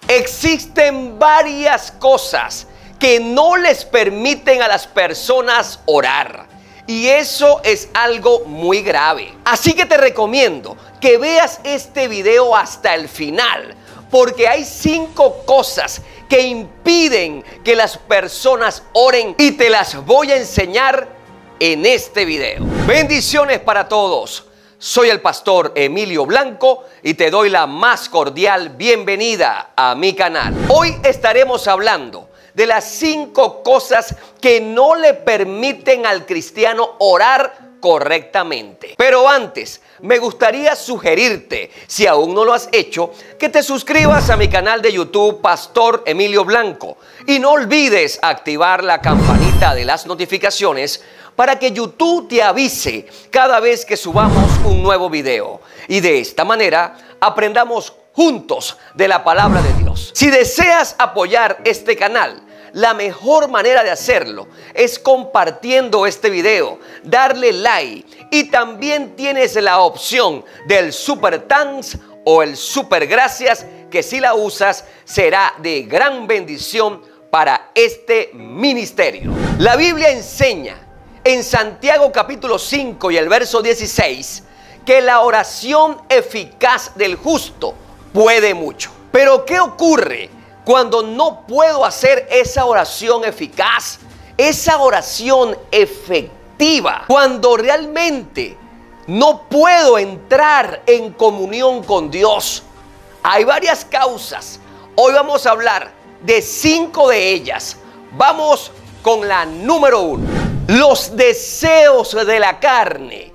Existen varias cosas que no les permiten a las personas orar. Y eso es algo muy grave. Así que te recomiendo que veas este video hasta el final, porque hay 5 cosas que impiden que las personas oren y te las voy a enseñar en este video. Bendiciones para todos. Soy el pastor Emilio Blanco y te doy la más cordial bienvenida a mi canal. Hoy estaremos hablando de las 5 cosas que no le permiten al cristiano orar correctamente. Pero antes, me gustaría sugerirte, si aún no lo has hecho, que te suscribas a mi canal de YouTube, Pastor Emilio Blanco. Y no olvides activar la campanita de las notificaciones para que YouTube te avise cada vez que subamos un nuevo video. Y de esta manera aprendamos juntos de la palabra de Dios. Si deseas apoyar este canal, la mejor manera de hacerlo es compartiendo este video, darle like y también tienes la opción del Super Thanks o el Super Gracias, que si la usas será de gran bendición para este ministerio. La Biblia enseña en Santiago capítulo 5 y el verso 16 que la oración eficaz del justo puede mucho. Pero ¿qué ocurre cuando no puedo hacer esa oración eficaz, esa oración efectiva? Cuando realmente no puedo entrar en comunión con Dios. Hay varias causas. Hoy vamos a hablar de 5 de ellas. Vamos con la número 1. Los deseos de la carne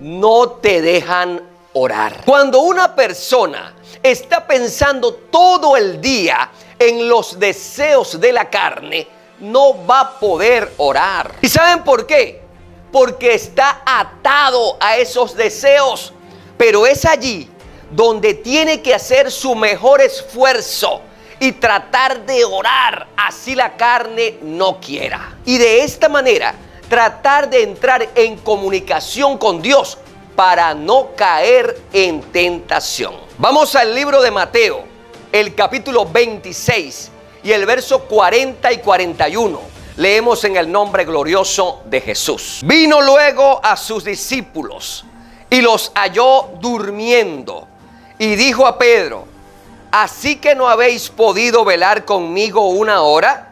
no te dejan orar. Cuando una persona está pensando todo el día en los deseos de la carne, no va a poder orar. ¿Y saben por qué? Porque está atado a esos deseos. Pero es allí donde tiene que hacer su mejor esfuerzo y tratar de orar, así la carne no quiera. Y de esta manera tratar de entrar en comunicación con Dios para no caer en tentación. Vamos al libro de Mateo, el capítulo 26 y el verso 40 y 41. Leemos en el nombre glorioso de Jesús. Vino luego a sus discípulos y los halló durmiendo y dijo a Pedro: ¿así que no habéis podido velar conmigo una hora?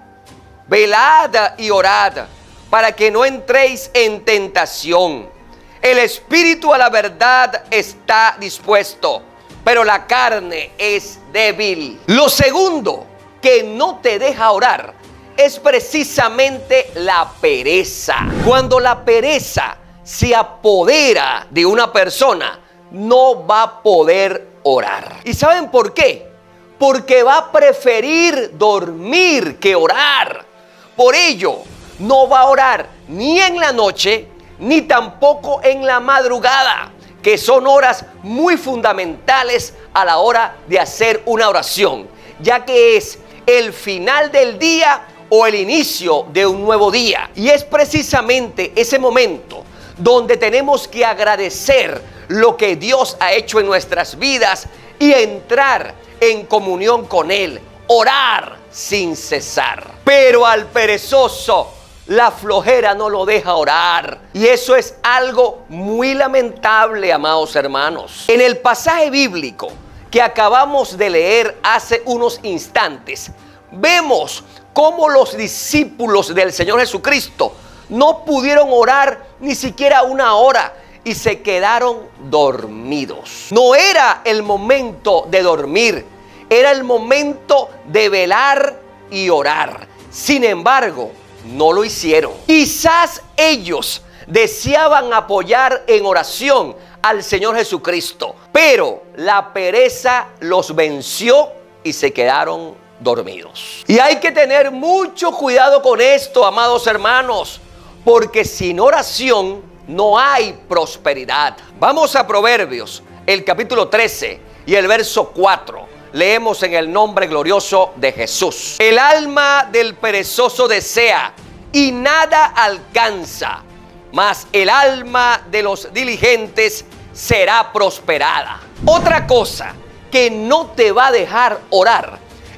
Velad y orad para que no entréis en tentación. El espíritu a la verdad está dispuesto, pero la carne es débil. Lo segundo que no te deja orar es precisamente la pereza. Cuando la pereza se apodera de una persona, no va a poder orar. ¿Y saben por qué? Porque va a preferir dormir que orar. Por ello, no va a orar ni en la noche, ni tampoco en la madrugada, que son horas muy fundamentales a la hora de hacer una oración, ya que es el final del día o el inicio de un nuevo día. Y es precisamente ese momento donde tenemos que agradecer lo que Dios ha hecho en nuestras vidas y entrar en comunión con Él, orar sin cesar. Pero al perezoso la flojera no lo deja orar. Y eso es algo muy lamentable, amados hermanos. En el pasaje bíblico que acabamos de leer hace unos instantes, vemos cómo los discípulos del Señor Jesucristo no pudieron orar ni siquiera una hora y se quedaron dormidos. No era el momento de dormir, era el momento de velar y orar. Sin embargo, no lo hicieron. Quizás ellos deseaban apoyar en oración al Señor Jesucristo, pero la pereza los venció y se quedaron dormidos. Y hay que tener mucho cuidado con esto, amados hermanos, porque sin oración no hay prosperidad. Vamos a Proverbios, el capítulo 13 y el verso 4. Leemos en el nombre glorioso de Jesús. El alma del perezoso desea y nada alcanza, mas el alma de los diligentes será prosperada. Otra cosa que no te va a dejar orar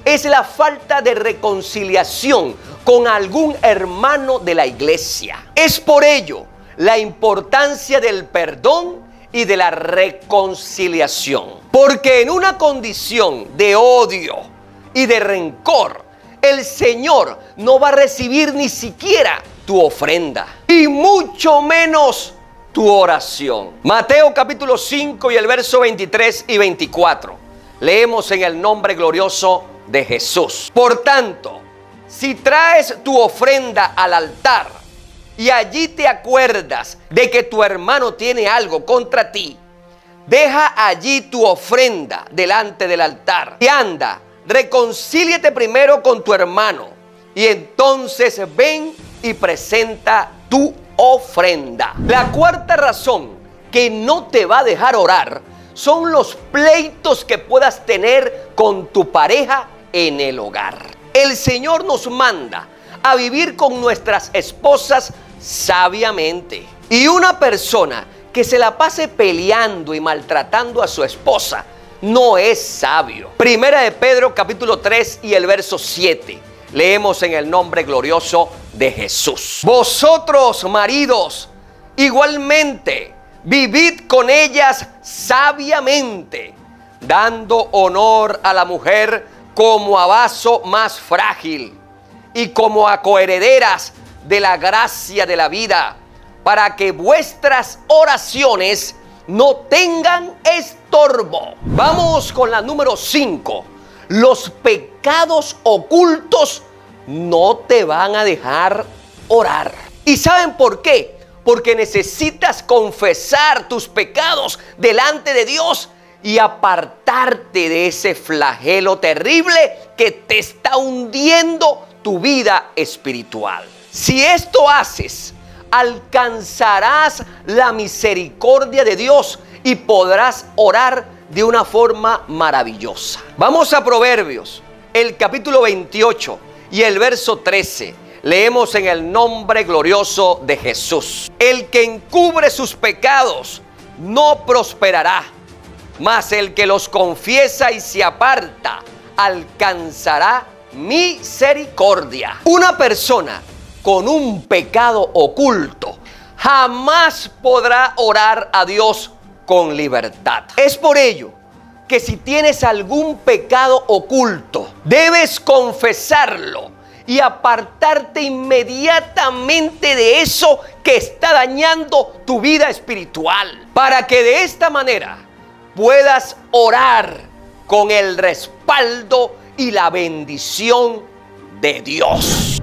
es la falta de reconciliación con algún hermano de la iglesia. Es por ello la importancia del perdón y de la reconciliación. Porque en una condición de odio y de rencor, el Señor no va a recibir ni siquiera tu ofrenda y mucho menos tu oración. Mateo capítulo 5 y el verso 23 y 24. Leemos en el nombre glorioso de Jesús. Por tanto, si traes tu ofrenda al altar y allí te acuerdas de que tu hermano tiene algo contra ti, deja allí tu ofrenda delante del altar y anda, reconcíliate primero con tu hermano y entonces ven y presenta tu ofrenda. La cuarta razón que no te va a dejar orar son los pleitos que puedas tener con tu pareja en el hogar. El Señor nos manda a vivir con nuestras esposas sabiamente. Y una persona que se la pase peleando y maltratando a su esposa no es sabio. Primera de Pedro capítulo 3 y el verso 7. Leemos en el nombre glorioso de Jesús. Vosotros, maridos, igualmente, vivid con ellas sabiamente, dando honor a la mujer como a vaso más frágil y como a coherederas de la gracia de la vida, para que vuestras oraciones no tengan estorbo. Vamos con la número 5. Los pecados ocultos no te van a dejar orar. ¿Y saben por qué? Porque necesitas confesar tus pecados delante de Dios y apartarte de ese flagelo terrible que te está hundiendo tu vida espiritual. Si esto haces, alcanzarás la misericordia de Dios y podrás orar de una forma maravillosa. Vamos a Proverbios, el capítulo 28 y el verso 13. Leemos en el nombre glorioso de Jesús. El que encubre sus pecados no prosperará, mas el que los confiesa y se aparta alcanzará misericordia. Una persona con un pecado oculto jamás podrá orar a Dios con libertad. Es por ello que si tienes algún pecado oculto, debes confesarlo y apartarte inmediatamente de eso que está dañando tu vida espiritual, para que de esta manera puedas orar con el respaldo y la bendición de Dios.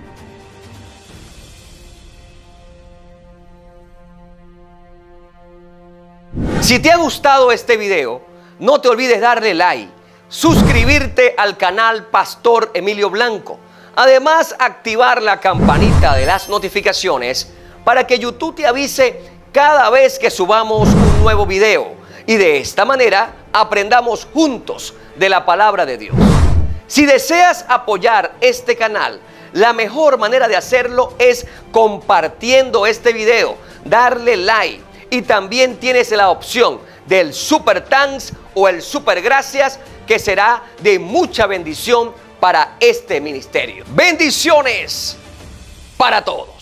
Si te ha gustado este video, no te olvides darle like, suscribirte al canal Pastor Emilio Blanco. Además, activar la campanita de las notificaciones para que YouTube te avise cada vez que subamos un nuevo video. Y de esta manera aprendamos juntos de la palabra de Dios. Si deseas apoyar este canal, la mejor manera de hacerlo es compartiendo este video, darle like. Y también tienes la opción del Super Thanks o el Super Gracias, que será de mucha bendición para este ministerio. Bendiciones para todos.